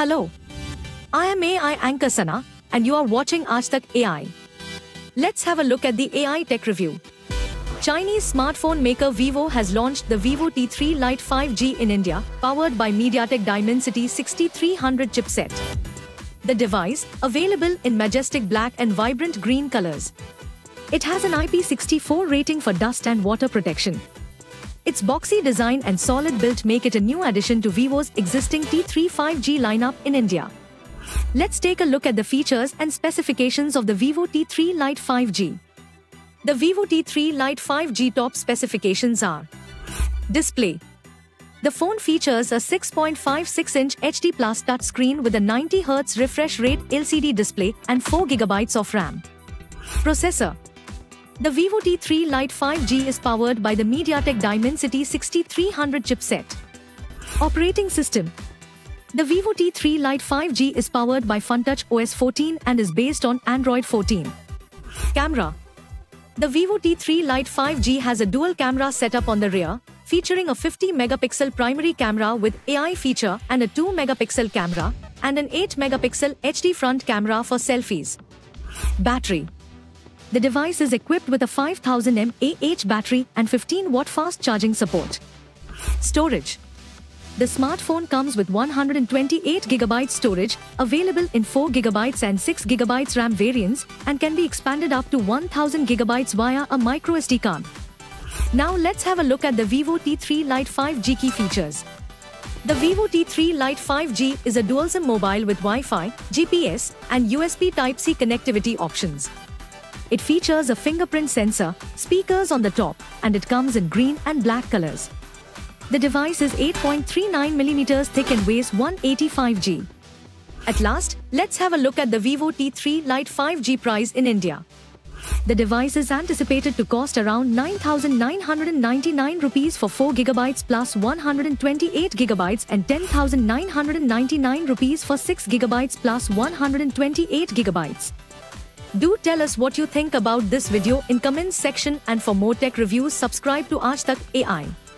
Hello, I am AI anchor Sana, and you are watching Aaj Tak AI. Let's have a look at the AI tech review. Chinese smartphone maker Vivo has launched the Vivo T3 Lite 5G in India, powered by MediaTek Dimensity 6300 chipset. The device, available in majestic black and vibrant green colors. It has an IP64 rating for dust and water protection. Its boxy design and solid build make it a new addition to Vivo's existing T3 5G lineup in India. Let's take a look at the features and specifications of the Vivo T3 Lite 5G. The Vivo T3 Lite 5G top specifications are: display. The phone features a 6.56-inch HD Plus touchscreen with a 90Hz refresh rate LCD display and 4GB of RAM. Processor. The Vivo T3 Lite 5G is powered by the MediaTek Dimensity 6300 chipset. Operating system. The Vivo T3 Lite 5G is powered by FunTouch OS 14 and is based on Android 14. Camera. The Vivo T3 Lite 5G has a dual camera setup on the rear, featuring a 50-megapixel primary camera with AI feature and a 2-megapixel camera, and an 8-megapixel HD front camera for selfies. Battery. The device is equipped with a 5000 mAh battery and 15-watt fast charging support. Storage. The smartphone comes with 128GB storage, available in 4GB and 6GB RAM variants, and can be expanded up to 1000GB via a microSD card. Now let's have a look at the Vivo T3 Lite 5G key features. The Vivo T3 Lite 5G is a dual SIM mobile with Wi-Fi, GPS, and USB Type-C connectivity options. It features a fingerprint sensor, speakers on the top, and it comes in green and black colors. The device is 8.39mm thick and weighs 185g. At last, let's have a look at the Vivo T3 Lite 5G price in India. The device is anticipated to cost around 9,999 rupees for 4GB plus 128GB and 10,999 rupees for 6GB plus 128GB. Do tell us what you think about this video in comments section, and for more tech reviews subscribe to Aaj Tak AI.